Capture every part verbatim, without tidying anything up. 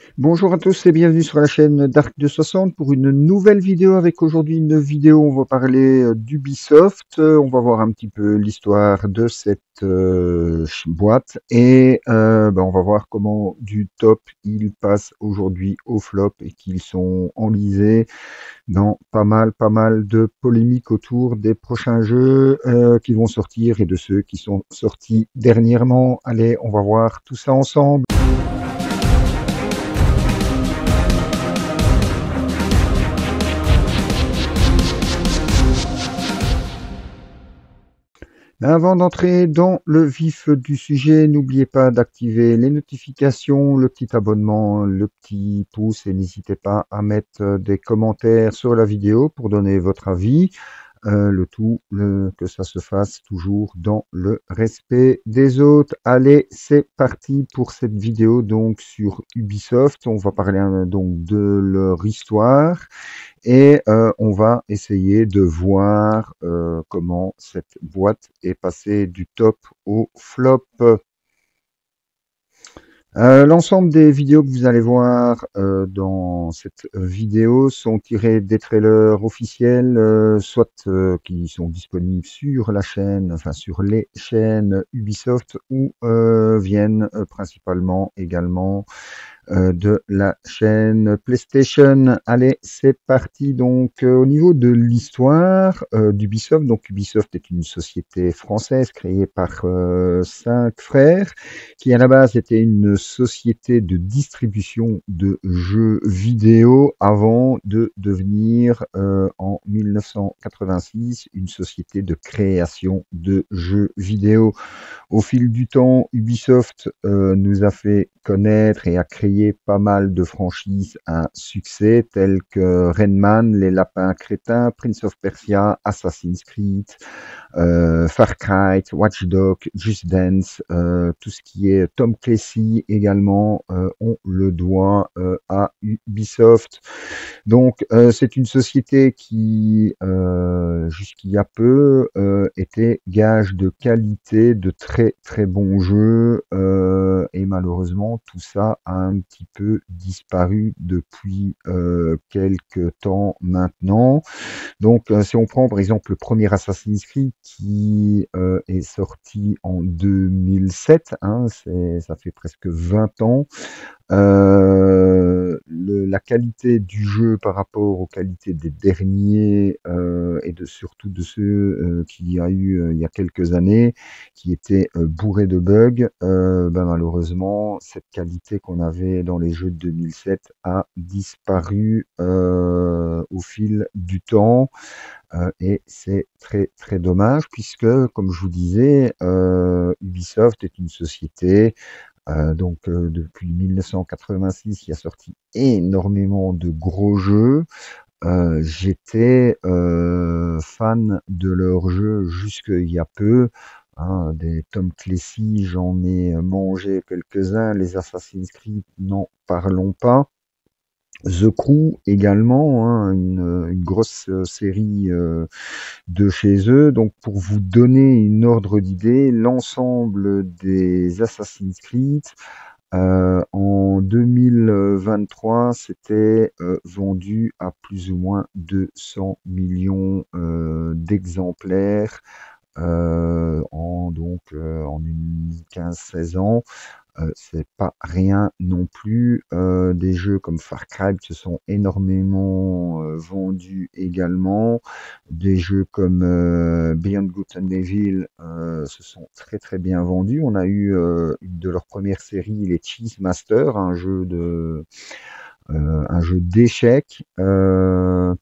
Bonjour à tous et bienvenue sur la chaîne Dark deux cent soixante pour une nouvelle vidéo. Avec aujourd'hui une vidéo, on va parler euh, d'Ubisoft. Euh, On va voir un petit peu l'histoire de cette euh, ch- boîte et euh, ben, on va voir comment du top ils passent aujourd'hui au flop et qu'ils sont enlisés dans pas mal, pas mal de polémiques autour des prochains jeux euh, qui vont sortir et de ceux qui sont sortis dernièrement. Allez, on va voir tout ça ensemble. Avant d'entrer dans le vif du sujet, n'oubliez pas d'activer les notifications, le petit abonnement, le petit pouce et n'hésitez pas à mettre des commentaires sur la vidéo pour donner votre avis. Euh, le tout, le- que ça se fasse toujours dans le respect des autres. Allez, c'est parti pour cette vidéo donc sur Ubisoft. On va parler hein, donc de leur histoire. Et euh, on va essayer de voir euh, comment cette boîte est passée du top au flop. Euh, l'ensemble des vidéos que vous allez voir euh, dans cette vidéo sont tirées des trailers officiels, euh, soit euh, qui sont disponibles sur la chaîne, enfin sur les chaînes Ubisoft, ou euh, viennent euh, principalement également euh, de la chaîne PlayStation. Allez, c'est parti. Donc, euh, au niveau de l'histoire euh, d'Ubisoft, donc Ubisoft est une société française créée par euh, cinq frères, qui à la base était une société de distribution de jeux vidéo avant de devenir euh, en mille neuf cent quatre-vingt-six une société de création de jeux vidéo. Au fil du temps, Ubisoft euh, nous a fait connaître et a créé pas mal de franchises à succès telles que Rayman, Les Lapins Crétins, Prince of Persia, Assassin's Creed, euh, Far Cry, Watch Dogs, Just Dance, euh, tout ce qui est Tom Clancy également, euh, on le doit euh, à Ubisoft. Donc, euh, c'est une société qui, euh, jusqu'il y a peu, euh, était gage de qualité, de très très bons jeux, euh, et malheureusement, tout ça a un petit peu disparu depuis euh, quelques temps maintenant. Donc, euh, si on prend par exemple le premier Assassin's Creed qui euh, est sorti en deux mille sept, hein, c'est, ça fait presque vingt ans, euh, le- la qualité du jeu par rapport aux qualités des derniers euh, et de surtout de ceux euh, qu'il y a eu euh, il y a quelques années, qui étaient euh, bourrés de bugs, euh, ben, malheureusement, cette qualité qu'on avait dans les jeux de deux mille sept a disparu euh, au fil du temps. Euh, et c'est très très dommage puisque, comme je vous disais, euh, Ubisoft est une société euh, donc euh, depuis mille neuf cent quatre-vingt-six qui a sorti énormément de gros jeux. Euh, j'étais euh, fan de leurs jeux jusqu'il y a peu. Hein, des Tom Clancy, j'en ai mangé quelques-uns. Les Assassin's Creed, n'en parlons pas. The Crew également, hein, une, une grosse euh, série euh, de chez eux. Donc pour vous donner une ordre d'idée, l'ensemble des Assassin's Creed euh, en deux mille vingt-trois, c'était euh, vendu à plus ou moins deux cents millions euh, d'exemplaires euh, en donc euh, en une quinze seize ans. Euh, c'est pas rien non plus. Euh, des jeux comme Far Cry se sont énormément euh, vendus également. Des jeux comme euh, Beyond Good and Evil euh, se sont très très bien vendus. On a eu euh, une de leurs premières séries, les Cheese Masters, un jeu de euh, un jeu d'échecs. Euh,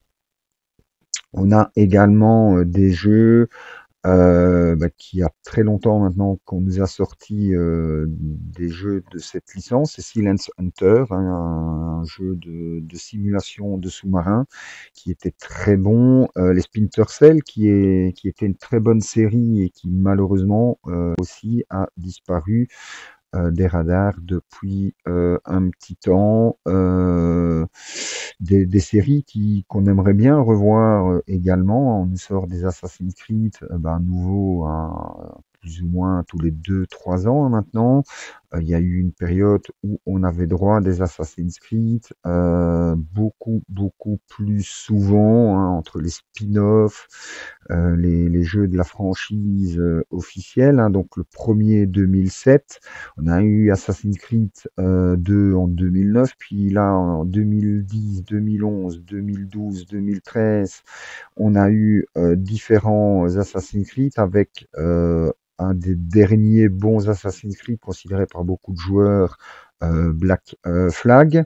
on a également euh, des jeux euh, bah, qui a très longtemps maintenant qu'on nous a sorti euh, des jeux de cette licence, c'est Silence Hunter, hein, un jeu de, de simulation de sous-marin qui était très bon. Euh, les Splinter Cell qui est qui était une très bonne série et qui malheureusement euh, aussi a disparu euh, des radars depuis euh, un petit temps. Euh, des, des séries qui qu'on aimerait bien revoir euh, également. On nous sort des Assassin's Creed, euh, ben, nouveau, hein, plus ou moins tous les deux trois ans hein, maintenant. Euh, il y a eu une période où on avait droit à des Assassin's Creed euh, beaucoup, beaucoup plus souvent, hein, entre les spin-offs, euh, les, les jeux de la franchise euh, officielle. Hein. Donc le premier deux mille sept, on a eu Assassin's Creed euh, deux en deux mille neuf, puis là en deux mille dix, deux mille onze, deux mille douze, deux mille treize, on a eu euh, différents Assassin's Creed avec euh, un des derniers bons Assassin's Creed considérés par beaucoup de joueurs, euh, Black euh, Flag.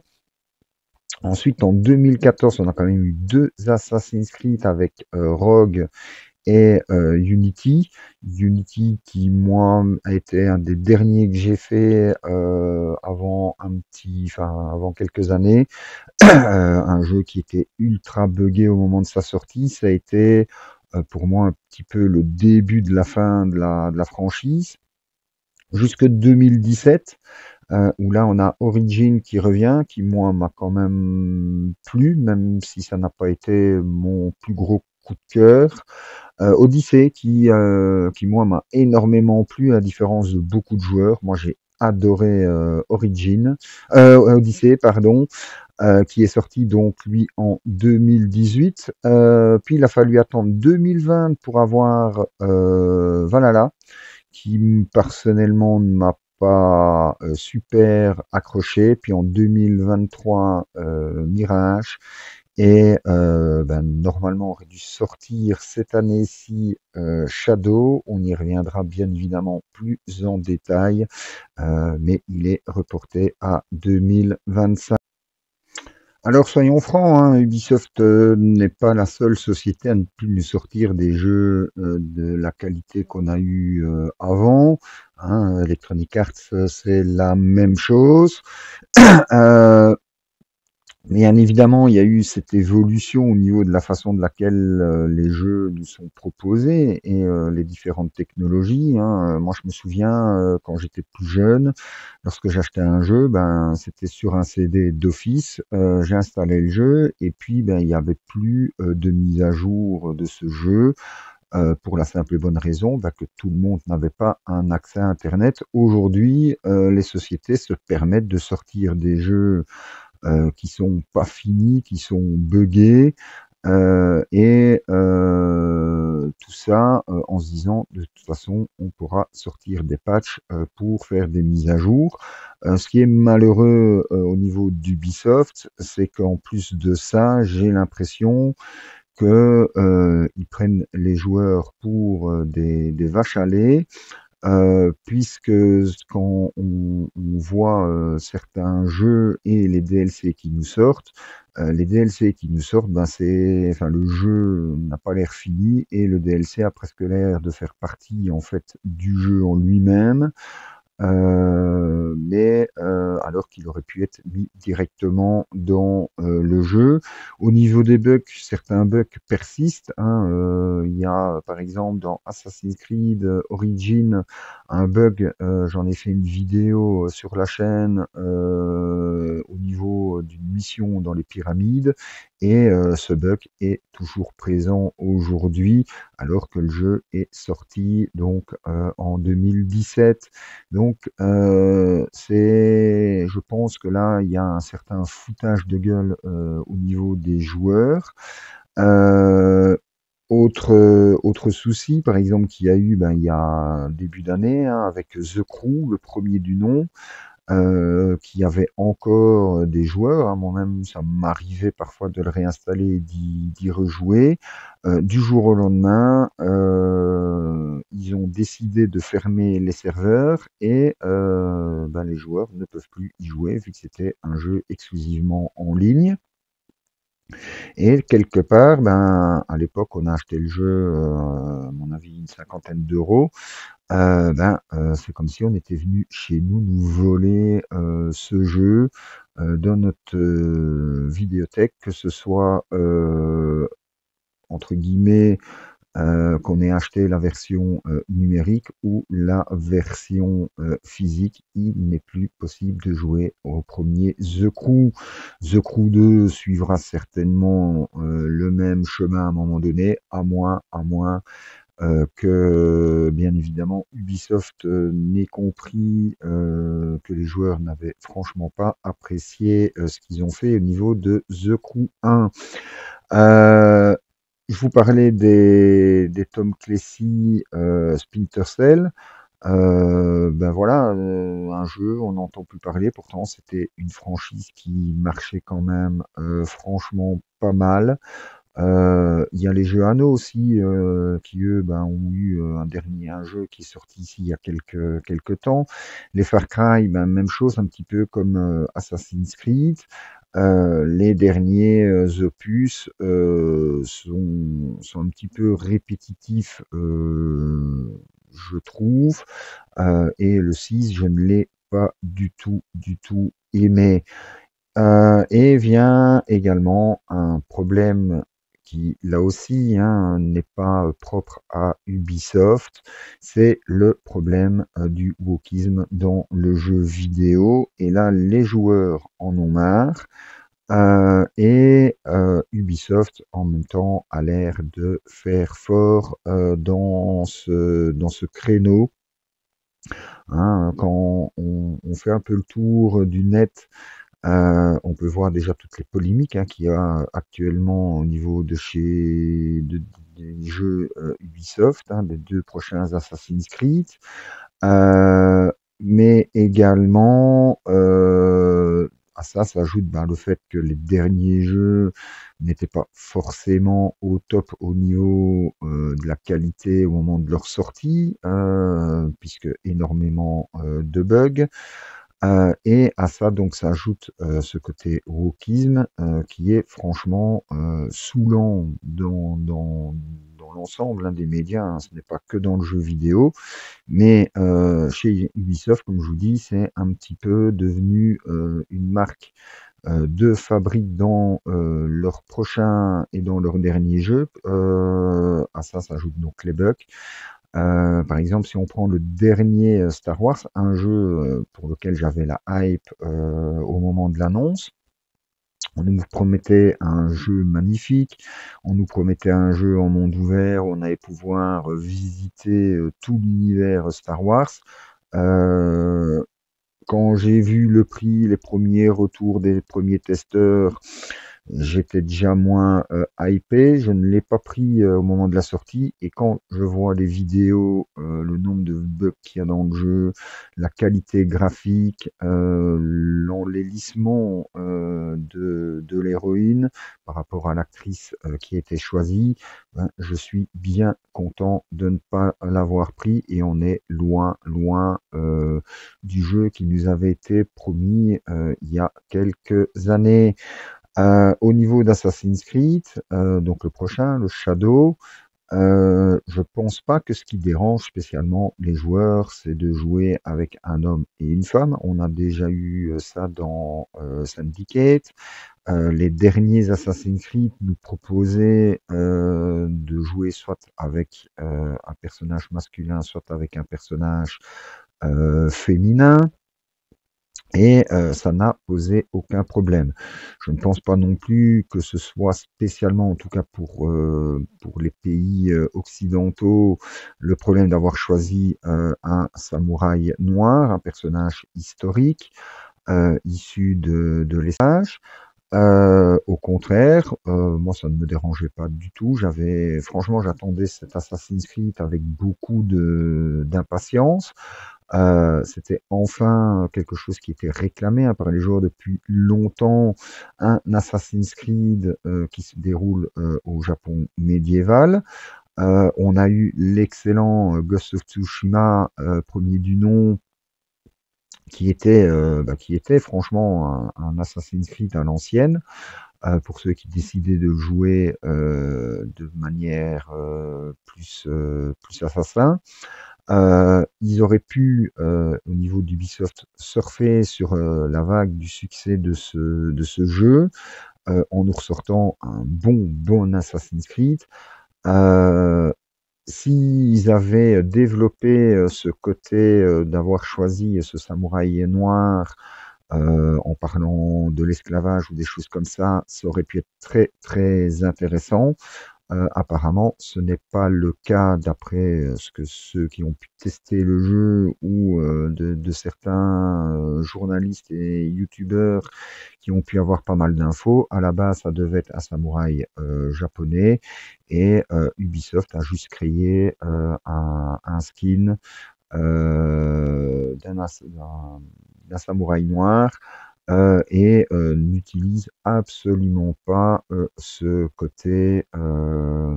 Ensuite, en deux mille quatorze, on a quand même eu deux Assassin's Creed avec euh, Rogue et euh, Unity. Unity qui, moi, a été un des derniers que j'ai fait euh, avant un petit, enfin, avant quelques années. Euh, un jeu qui était ultra buggé au moment de sa sortie. Ça a été euh, pour moi un petit peu le début de la fin de la, de la franchise. Jusque deux mille dix-sept, euh, où là on a Origin qui revient, qui moi m'a quand même plu, même si ça n'a pas été mon plus gros coup de cœur. Euh, Odyssey qui, euh, qui moi m'a énormément plu, à différence de beaucoup de joueurs. Moi j'ai adoré euh, Origin, euh, Odyssey, pardon, euh, qui est sorti donc lui en deux mille dix-huit. Euh, puis il a fallu attendre deux mille vingt pour avoir euh, Valhalla, qui personnellement ne m'a pas euh, super accroché. Puis en deux mille vingt-trois, euh, Mirage. Et euh, ben, normalement, aurait dû sortir cette année-ci euh, Shadow. On y reviendra bien évidemment plus en détail, euh, mais il est reporté à deux mille vingt-cinq. Alors soyons francs, hein, Ubisoft euh, n'est pas la seule société à ne plus nous sortir des jeux euh, de la qualité qu'on a eu euh, avant. Hein, Electronic Arts, euh, c'est la même chose. Euh, Bien évidemment, il y a eu cette évolution au niveau de la façon de laquelle euh, les jeux nous sont proposés et euh, les différentes technologies. Hein. Euh, Moi, je me souviens euh, quand j'étais plus jeune, lorsque j'achetais un jeu, ben c'était sur un C D d'office. Euh, j'ai installé le jeu et puis ben il y avait plus euh, de mise à jour de ce jeu. euh, pour la simple et bonne raison ben, que tout le monde n'avait pas un accès à Internet. Aujourd'hui, euh, les sociétés se permettent de sortir des jeux euh, qui sont pas finis, qui sont buggés, euh, et euh, tout ça euh, en se disant de toute façon on pourra sortir des patchs euh, pour faire des mises à jour. Euh, ce qui est malheureux euh, au niveau d'Ubisoft, c'est qu'en plus de ça, j'ai l'impression que euh, ils prennent les joueurs pour euh, des, des vaches à lait. Euh, puisque quand on, on voit euh, certains jeux et les D L C qui nous sortent, euh, les D L C qui nous sortent, ben c'est, enfin le jeu n'a pas l'air fini et le D L C a presque l'air de faire partie en fait du jeu en lui-même. Euh, mais euh, alors qu'il aurait pu être mis directement dans euh, le jeu. Au niveau des bugs, certains bugs persistent. Hein. Euh, il y a par exemple dans Assassin's Creed Origin un bug, euh, j'en ai fait une vidéo sur la chaîne euh, au niveau d'une mission dans les pyramides, et euh, ce bug est toujours présent aujourd'hui alors que le jeu est sorti donc euh, en deux mille dix-sept. Donc, euh, c'est, je pense que là, il y a un certain foutage de gueule euh, au niveau des joueurs. Euh, autre, autre souci, par exemple, qu'il y a eu ben, il y a un début d'année hein, avec The Crew, le premier du nom, euh, qui avait encore des joueurs. Hein, moi-même, ça m'arrivait parfois de le réinstaller et d'y d'y rejouer. Euh, du jour au lendemain, euh, ils ont décidé de fermer les serveurs et euh, ben, les joueurs ne peuvent plus y jouer vu que c'était un jeu exclusivement en ligne. Et quelque part, ben, à l'époque, on a acheté le jeu, euh, à mon avis, une cinquantaine d'euros. Euh, ben, euh, c'est comme si on était venu chez nous nous voler euh, ce jeu euh, dans notre euh, vidéothèque, que ce soit euh, entre guillemets euh, qu'on ait acheté la version euh, numérique ou la version euh, physique. Il n'est plus possible de jouer au premier The Crew. The Crew deux suivra certainement euh, le même chemin à un moment donné, à moins, à moins euh, que bien évidemment Ubisoft euh, n'ait compris euh, que les joueurs n'avaient franchement pas apprécié euh, ce qu'ils ont fait au niveau de The Crew un. Euh, je vous parlais des, des Tom Clancy euh, Splinter Cell. Euh, ben voilà, euh, un jeu, on n'entend plus parler. Pourtant, c'était une franchise qui marchait quand même euh, franchement pas mal. Euh, Il y a les jeux Anno aussi, euh, qui eux ben, ont eu euh, un dernier un jeu qui est sorti ici il y a quelques, quelques temps. Les Far Cry, ben, même chose, un petit peu comme euh, Assassin's Creed. Euh, les derniers euh, opus euh, sont, sont un petit peu répétitifs, euh, je trouve. Euh, et le six, je ne l'ai pas du tout, du tout aimé. Euh, et vient également un problème qui, là aussi, hein, n'est pas euh, propre à Ubisoft, c'est le problème euh, du wokisme dans le jeu vidéo. Et là, les joueurs en ont marre. Euh, et euh, Ubisoft, en même temps, a l'air de faire fort euh, dans ce, dans ce créneau. Hein, quand on, on fait un peu le tour du net, euh, on peut voir déjà toutes les polémiques hein, qu'il y a actuellement au niveau de chez de- des jeux euh, Ubisoft, hein, des deux prochains Assassin's Creed, Euh, mais également euh, à ça s'ajoute ben, le fait que les derniers jeux n'étaient pas forcément au top au niveau euh, de la qualité au moment de leur sortie, euh, puisque énormément euh, de bugs. Euh, et à ça, donc, s'ajoute euh, ce côté wokisme euh, qui est franchement euh, saoulant dans, dans, dans l'ensemble hein, des médias. Hein. Ce n'est pas que dans le jeu vidéo, mais euh, chez Ubisoft, comme je vous dis, c'est un petit peu devenu euh, une marque euh, de fabrique dans euh, leur prochain et dans leur dernier jeu. Euh, à ça s'ajoute donc les bugs. Euh, par exemple, si on prend le dernier euh, Star Wars, un jeu euh, pour lequel j'avais la hype euh, au moment de l'annonce, on nous promettait un jeu magnifique, on nous promettait un jeu en monde ouvert, où on allait pouvoir euh, visiter euh, tout l'univers Star Wars. Euh, Quand j'ai vu le prix, les premiers retours des premiers testeurs, j'étais déjà moins euh, hypé, je ne l'ai pas pris euh, au moment de la sortie et quand je vois les vidéos, euh, le nombre de bugs qu'il y a dans le jeu, la qualité graphique, euh, l'enlaidissement euh, de, de l'héroïne par rapport à l'actrice euh, qui a été choisie, ben, je suis bien content de ne pas l'avoir pris et on est loin, loin euh, du jeu qui nous avait été promis euh, il y a quelques années. Euh, au niveau d'Assassin's Creed, euh, donc le prochain, le Shadow, euh, je pense pas que ce qui dérange spécialement les joueurs, c'est de jouer avec un homme et une femme. On a déjà eu euh, ça dans euh, Syndicate. Euh, les derniers Assassin's Creed nous proposaient euh, de jouer soit avec euh, un personnage masculin, soit avec un personnage euh, féminin. Et euh, ça n'a posé aucun problème. Je ne pense pas non plus que ce soit spécialement, en tout cas pour, euh, pour les pays euh, occidentaux, le problème d'avoir choisi euh, un samouraï noir, un personnage historique, euh, issu de, de l'espace. Euh, au contraire, euh, moi ça ne me dérangeait pas du tout. J'avais, franchement, j'attendais cet Assassin's Creed avec beaucoup de d'impatience. Euh, c'était enfin quelque chose qui était réclamé hein, par les joueurs depuis longtemps, un Assassin's Creed euh, qui se déroule euh, au Japon médiéval. Euh, on a eu l'excellent euh, Ghost of Tsushima, euh, premier du nom, qui était, euh, bah, qui était franchement un, un Assassin's Creed à l'ancienne, euh, pour ceux qui décidaient de jouer euh, de manière euh, plus, euh, plus assassin. Euh, ils auraient pu, euh, au niveau d'Ubisoft, surfer sur euh, la vague du succès de ce, de ce jeu euh, en nous ressortant un bon, bon Assassin's Creed. Euh, S'ils avaient développé euh, ce côté euh, d'avoir choisi ce samouraï noir euh, en parlant de l'esclavage ou des choses comme ça, ça aurait pu être très, très intéressant. Euh, apparemment, ce n'est pas le cas d'après euh, ce que ceux qui ont pu tester le jeu ou euh, de, de certains euh, journalistes et youtubeurs qui ont pu avoir pas mal d'infos. À la base, ça devait être un samouraï euh, japonais et euh, Ubisoft a juste créé euh, un, un skin euh, d'un as- d'un- d'un samouraï noir euh, et euh, n'utilise absolument pas euh, ce côté, euh,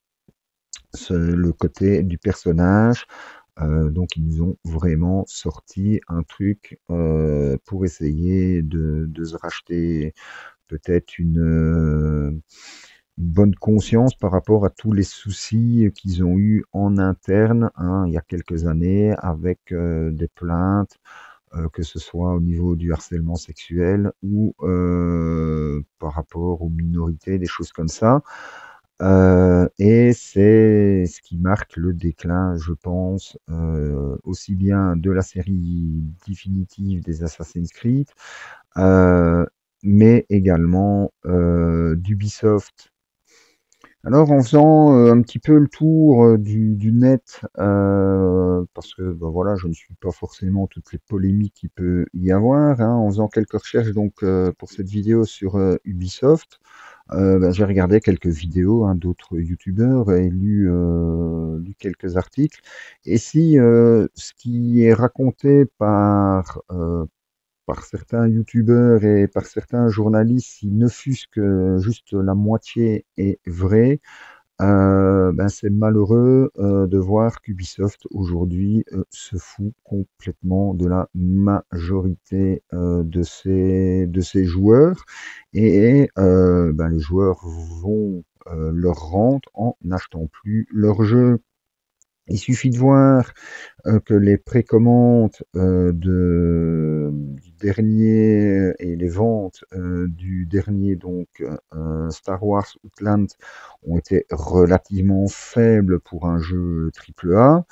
ce- le côté du personnage. Euh, donc ils nous ont vraiment sorti un truc euh, pour essayer de, de se racheter peut-être une, euh, une bonne conscience par rapport à tous les soucis qu'ils ont eu en interne hein, il y a quelques années avec euh, des plaintes euh, que ce soit au niveau du harcèlement sexuel ou euh, par rapport aux minorités, des choses comme ça. Euh, et c'est ce qui marque le déclin, je pense, euh, aussi bien de la série définitive des Assassin's Creed, euh, mais également euh, d'Ubisoft. Alors, en faisant euh, un petit peu le tour euh, du, du net, euh, parce que ben voilà, je ne suis pas forcément toutes les polémiques qu'il peut y avoir, hein, en faisant quelques recherches donc euh, pour cette vidéo sur euh, Ubisoft, euh, ben, j'ai regardé quelques vidéos hein, d'autres youtubeurs et lu, euh, lu quelques articles. Et si euh, ce qui est raconté par euh, par certains youtubeurs et par certains journalistes, si ne fût-ce que juste la moitié est vrai, euh, ben c'est malheureux euh, de voir qu'Ubisoft aujourd'hui euh, se fout complètement de la majorité euh, de ses, de ses joueurs et euh, ben les joueurs vont euh, leur rente en n'achetant plus leur jeu. Il suffit de voir euh, que les précommandes euh, de, du dernier et les ventes euh, du dernier donc euh, Star Wars Outland ont été relativement faibles pour un jeu triple A.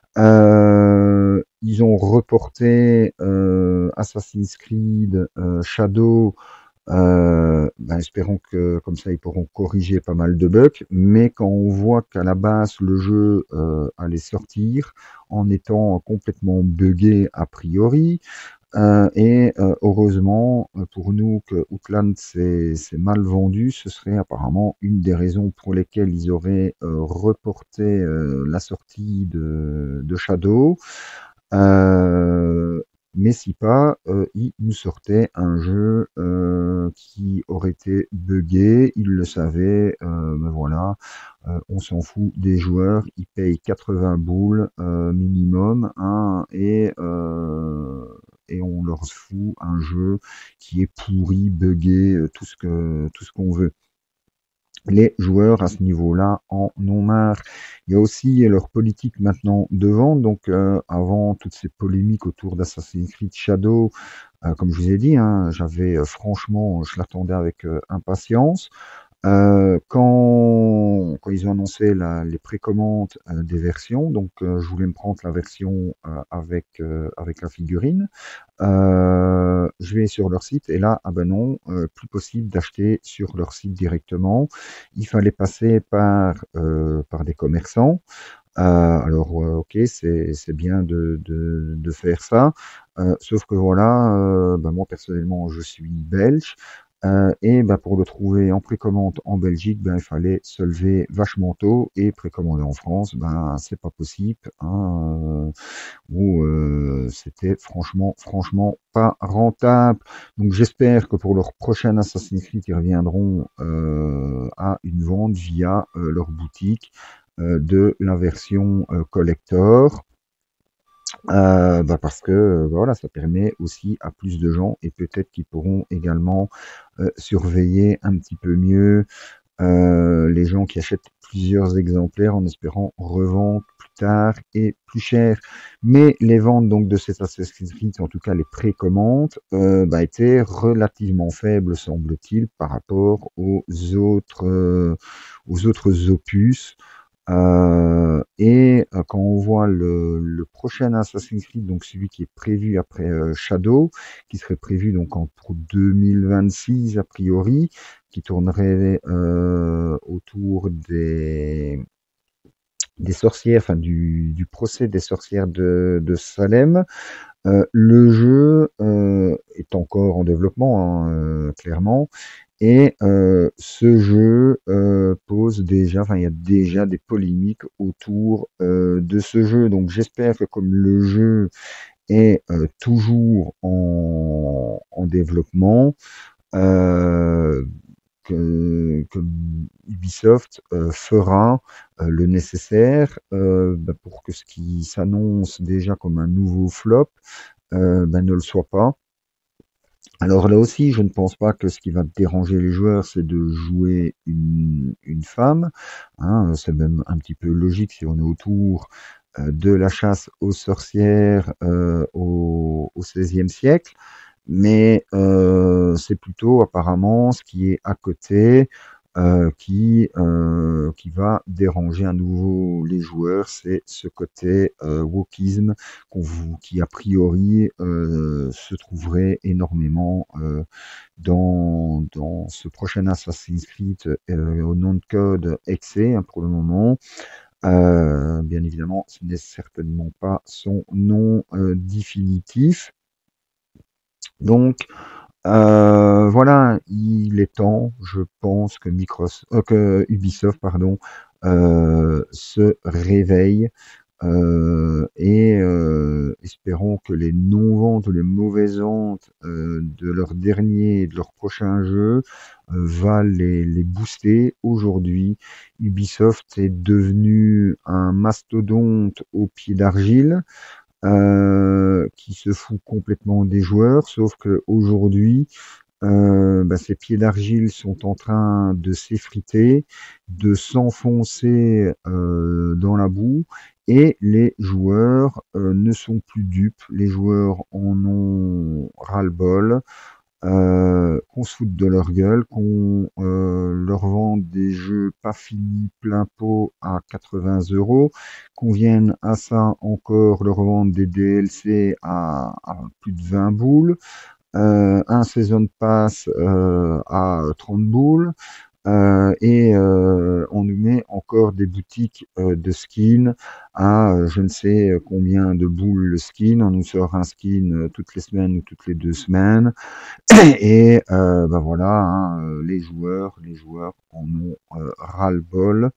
Euh, ils ont reporté euh, Assassin's Creed euh, Shadow euh, ben, espérons que comme ça ils pourront corriger pas mal de bugs, mais quand on voit qu'à la base le jeu euh, allait sortir en étant complètement buggé a priori, euh, et euh, heureusement euh, pour nous que Outland s'est mal vendu, ce serait apparemment une des raisons pour lesquelles ils auraient euh, reporté euh, la sortie de, de Shadow. Euh, mais si pas, euh, il nous sortait un jeu euh, qui aurait été buggé, il le savait, euh, mais voilà, euh, on s'en fout des joueurs, ils payent quatre-vingts boules euh, minimum, hein, et, euh, et on leur fout un jeu qui est pourri, buggé, euh, tout ce que tout ce qu'on veut. Les joueurs à ce niveau-là en ont marre. Il y a aussi leur politique maintenant de vente. Donc euh, avant toutes ces polémiques autour d'Assassin's Creed Shadow, euh, comme je vous ai dit, hein, j'avais euh, franchement, je l'attendais avec euh, impatience. Euh, quand, quand ils ont annoncé la, les précommandes euh, des versions, donc euh, je voulais me prendre la version euh, avec, euh, avec la figurine. Euh, je vais sur leur site et là, ah ben non, euh, plus possible d'acheter sur leur site directement. Il fallait passer par, euh, par des commerçants. Euh, alors, euh, ok, c'est c'est bien de, de, de faire ça, euh, sauf que voilà, euh, ben moi personnellement, je suis belge. Euh, et ben, pour le trouver en précommande en Belgique, ben, il fallait se lever vachement tôt et précommander en France, ben c'est pas possible. Hein, euh, où euh, c'était franchement, franchement pas rentable. Donc j'espère que pour leur prochain Assassin's Creed, ils reviendront euh, à une vente via euh, leur boutique euh, de la version euh, collector. Euh, bah parce que euh, bah voilà, ça permet aussi à plus de gens et peut-être qu'ils pourront également euh, surveiller un petit peu mieux euh, les gens qui achètent plusieurs exemplaires en espérant revendre plus tard et plus cher. Mais les ventes donc de cet Assassin's Creed, en tout cas les précommandes, euh, bah, étaient relativement faibles, semble-t-il, par rapport aux autres, euh, aux autres opus. Euh, et euh, quand on voit le, le prochain Assassin's Creed, donc celui qui est prévu après euh, Shadow, qui serait prévu donc en pour deux mille vingt-six a priori, qui tournerait euh, autour des, des sorcières, enfin du, du procès des sorcières de, de Salem. Euh, le jeu euh, est encore en développement, hein, euh, clairement, et euh, ce jeu euh, pose déjà, enfin il y a déjà des polémiques autour euh, de ce jeu. Donc j'espère que comme le jeu est euh, toujours en, en développement, euh, que, que Ubisoft euh, fera euh, le nécessaire euh, bah, pour que ce qui s'annonce déjà comme un nouveau flop euh, bah, ne le soit pas. Alors là aussi, je ne pense pas que ce qui va déranger les joueurs, c'est de jouer une, une femme. Hein, c'est même un petit peu logique si on est autour euh, de la chasse aux sorcières euh, au, au seizième siècle. Mais euh, c'est plutôt apparemment ce qui est à côté euh, qui, euh, qui va déranger à nouveau les joueurs, c'est ce côté euh, wokisme qu'on vous, qui a priori euh, se trouverait énormément euh, dans, dans ce prochain Assassin's Creed euh, au nom de code Exe hein, pour le moment. Euh, bien évidemment, ce n'est certainement pas son nom euh, définitif. Donc, euh, voilà, il est temps, je pense, que Microsoft, euh, que Ubisoft, pardon, euh, se réveille euh, et euh, espérons que les non-ventes ou les mauvaises ventes euh, de leur dernier et de leur prochain jeu euh, va les, les booster. Aujourd'hui, Ubisoft est devenu un mastodonte au pied d'argile euh, qui se fout complètement des joueurs, sauf que aujourd'hui, euh, bah, ces pieds d'argile sont en train de s'effriter, de s'enfoncer euh, dans la boue, et les joueurs euh, ne sont plus dupes. Les joueurs en ont ras-le-bol euh, qu'on se foute de leur gueule, qu'on euh, leur vende des jeux pas finis plein pot à quatre-vingts euros, qu'on vienne à ça encore leur vendre des D L C à, à plus de vingt boules, euh, un Season Pass euh, à trente boules, euh, et euh, on nous met encore des boutiques euh, de skins à euh, je ne sais combien de boules le skin. On nous sort un skin euh, toutes les semaines ou toutes les deux semaines. Et euh, ben voilà, hein, euh, les joueurs, les joueurs en ont euh, ras-le-bol.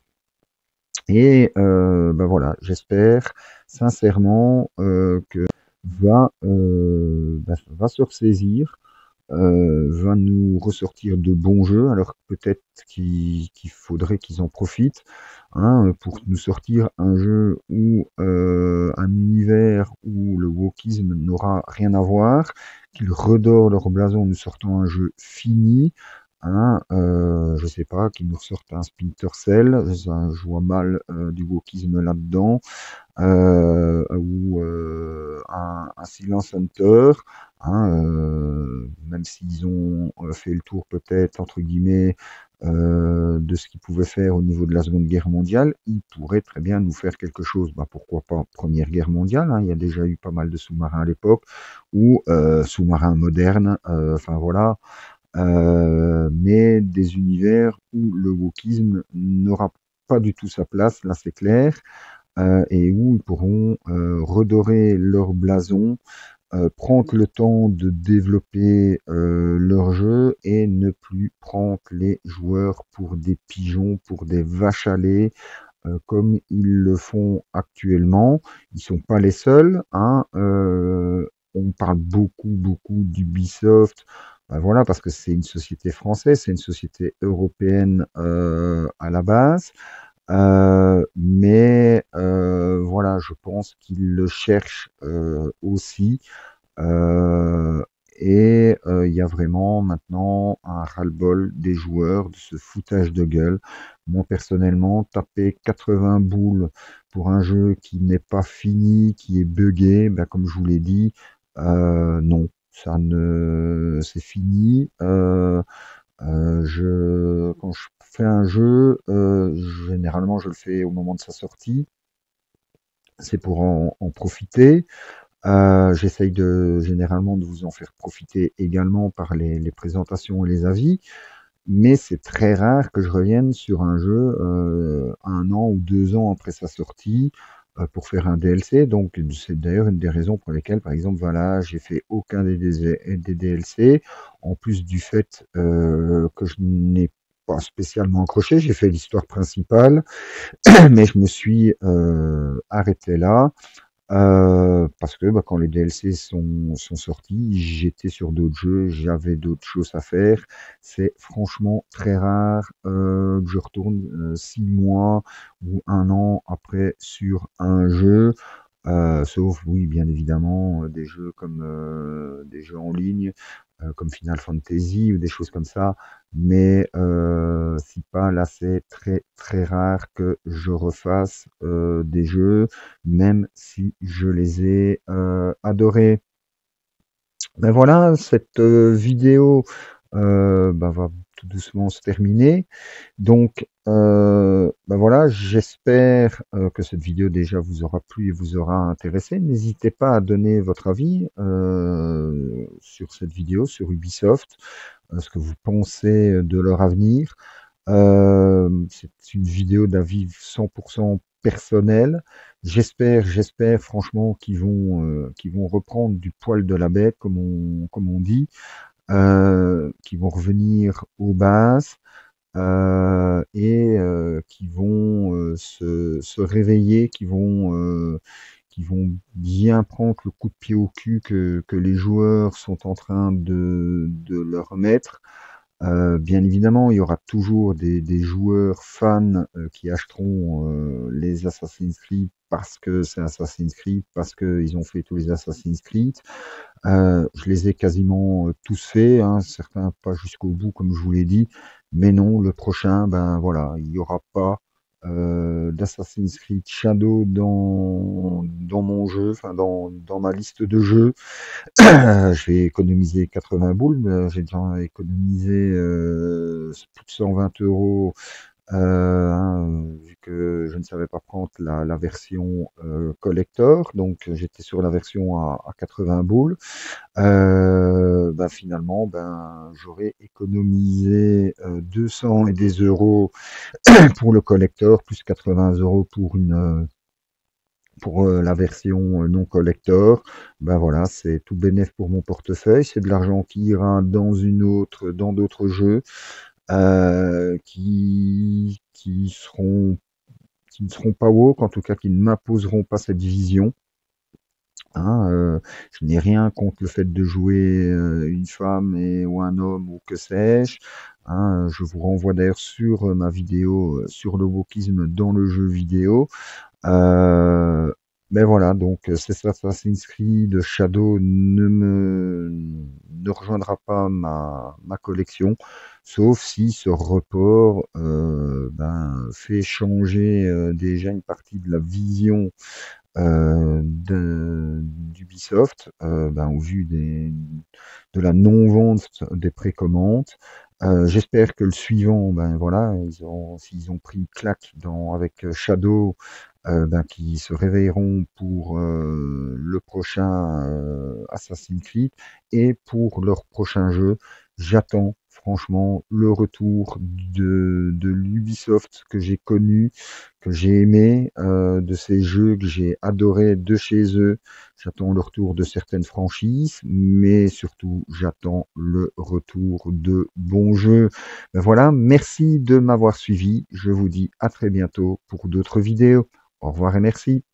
Et euh, ben voilà, j'espère sincèrement euh, que va, euh, ben, va se ressaisir, euh, va nous ressortir de bons jeux. Alors peut-être qu'il qu'il faudrait qu'ils en profitent hein, pour nous sortir un jeu où euh, un univers où le wokisme n'aura rien à voir, qu'ils redorent leur blason en nous sortant un jeu fini. Hein, euh, je sais pas, qu'ils nous ressortent un Splinter Cell, ça, je vois mal euh, du wokisme là-dedans, euh, ou euh, un, un Silence Hunter, hein, euh, même s'ils ont euh, fait le tour peut-être, entre guillemets, euh, de ce qu'ils pouvaient faire au niveau de la Seconde Guerre mondiale, ils pourraient très bien nous faire quelque chose. Bah, pourquoi pas Première Guerre mondiale, hein, il y a déjà eu pas mal de sous-marins à l'époque, ou euh, sous-marins modernes, euh, enfin voilà, euh, mais des univers où le wokisme n'aura pas du tout sa place, là c'est clair, euh, et où ils pourront euh, redorer leur blason, euh, prendre le temps de développer euh, leur jeu et ne plus prendre les joueurs pour des pigeons, pour des vaches à lait, euh, comme ils le font actuellement. Ils sont pas les seuls, hein, euh, on parle beaucoup, beaucoup d'Ubisoft, ben voilà, parce que c'est une société française, c'est une société européenne euh, à la base. Euh, mais euh, voilà, je pense qu'ils le cherchent euh, aussi. Euh, et euh, il y a vraiment maintenant un ras-le-bol des joueurs de ce foutage de gueule. Moi personnellement, taper quatre-vingts boules pour un jeu qui n'est pas fini, qui est buggé, ben, comme je vous l'ai dit, euh, non, ça ne, c'est fini. Euh, Heu, je quand je fais un jeu, heu, généralement je le fais au moment de sa sortie. C'est pour en en profiter. Heu, j'essaye de généralement de vous en faire profiter également par les les présentations et les avis, mais c'est très rare que je revienne sur un jeu, heu, un an ou deux ans après sa sortie, heu, pour faire un D L C. Donc c'est d'ailleurs une des raisons pour lesquelles, par exemple, voilà, j'ai fait aucun des des des D L C. En plus du fait, heu, que je n'ai pas spécialement accroché, j'ai fait l'histoire principale, mais je me suis, heu, arrêté là. Heu, parce que, bah, quand les D L C sont sont sortis, j'étais sur d'autres jeux, j'avais d'autres choses à faire. C'est franchement très rare, heu, que je retourne, heu, six mois ou un an après sur un jeu, heu, sauf oui, bien évidemment, heu, des jeux comme, heu, des jeux en ligne, heu, comme Final Fantasy ou des choses comme ça. Mais, heu, si pas, là, c'est très, très rare que je refasse, heu, des jeux, même si je les ai, heu, adorés. Ben voilà, cette, heu, vidéo, heu, bah, va tout doucement se terminer. Donc, heu, bah, voilà, j'espère, heu, que cette vidéo déjà vous aura plu et vous aura intéressé. N'hésitez pas à donner votre avis, heu, sur cette vidéo, sur Ubisoft, heu, ce que vous pensez de leur avenir. Hem, c'est une vidéo d'avis cent pour cent personnel. J'espère j'espère franchement qu'ils vont, heu, qu'ils vont reprendre du poil de la bête comme on comme on dit, heu, qu'ils vont revenir aux bases, heu et heu, qui vont, heu, se se réveiller, qui vont, heu, qui vont bien prendre le coup de pied au cul que que les joueurs sont en train de de leur mettre. Heu, bien évidemment, il y aura toujours des des joueurs fans, heu, qui achèteront, heu, les Assassin's Creed parce que c'est Assassin's Creed, parce qu'ils ont fait tous les Assassin's Creed. Heu, je les ai quasiment, heu, tous faits, hein, certains pas jusqu'au bout comme je vous l'ai dit, mais non, le prochain, ben voilà, il y aura pas, heu, d'Assassin's Creed Shadow dans dans mon jeu, enfin dans dans ma liste de jeux. Je vais économiser quatre-vingts boules, heu, j'ai déjà économisé, heu, plus de cent vingt euros, heu, hein, vu que je ne savais pas prendre la la version, heu, collector, donc j'étais sur la version à à quatre-vingts boules. Heu, bah, finalement, ben, j'aurais économisé, heu, deux cents et des euros pour le collector, plus quatre-vingts euros pour une, heu, pour, heu, la version, heu, non collector. Ben, voilà, c'est tout bénef pour mon portefeuille. C'est de l'argent qui ira dans une autre dans d'autres jeux, heu, qui qui seront qui ne seront pas woke, en tout cas qui ne m'imposeront pas cette vision. Hein, heu, je n'ai rien contre le fait de jouer, heu, une femme et ou un homme ou que sais-je, hein, je vous renvoie d'ailleurs sur, heu, ma vidéo, heu, sur le wokisme dans le jeu vidéo. Heu, mais voilà, donc heu, cet Assassin's Creed Shadow ne me ne rejoindra pas ma ma collection, sauf si ce report, heu, ben, fait changer, heu, déjà une partie de la vision, heu, de d'Ubisoft, heu, ben, au vu des de la non-vente des précommandes. Heu, j'espère que le suivant, ben, voilà, ils ont s'ils ont pris une claque dans avec, heu, Shadow, heu, ben, qu'ils se réveilleront pour, heu, le prochain, heu, Assassin's Creed et pour leur prochain jeu. J'attends franchement le retour de de l'Ubisoft que j'ai connu, que j'ai aimé, heu, de ces jeux que j'ai adorés de chez eux. J'attends le retour de certaines franchises, mais surtout j'attends le retour de bons jeux. Ben voilà, merci de m'avoir suivi. Je vous dis à très bientôt pour d'autres vidéos. Au revoir et merci.